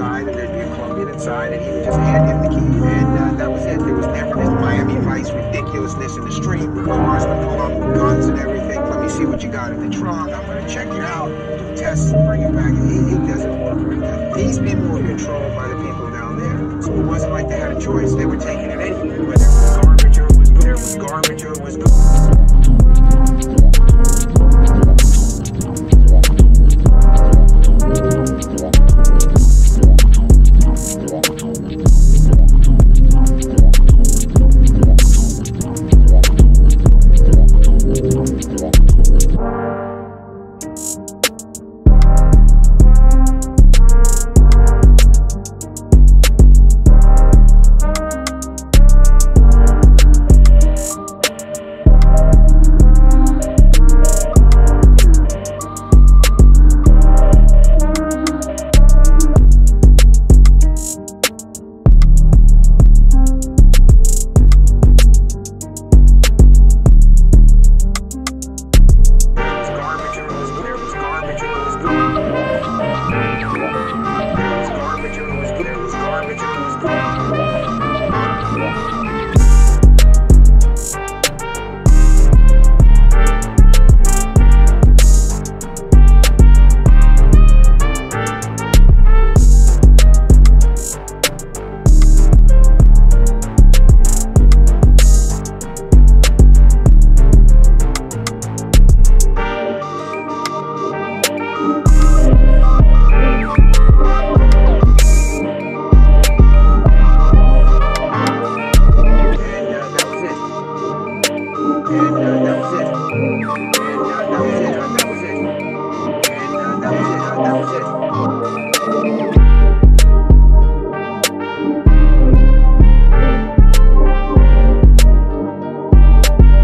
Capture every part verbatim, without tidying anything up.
inside, and there'd be a Colombian inside, and he would just hand him the key, and uh, that was it. There was never this Miami Vice ridiculousness in the street with cars to pull up with guns and everything. Let me see what you got in the trunk. I'm going to check you out, do tests, and bring it back. It, it doesn't work like that. These people were controlled by the people down there, so it wasn't like they had a choice. They were taking it anyway, whether it was garbage or it was good, it was garbage or it was good.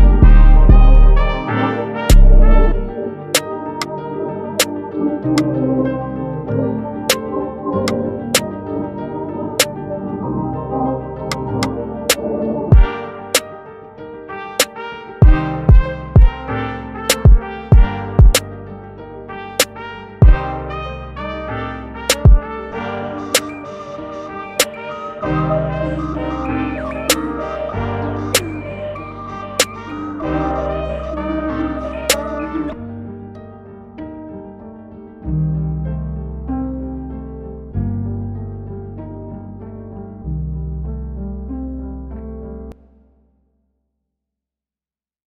You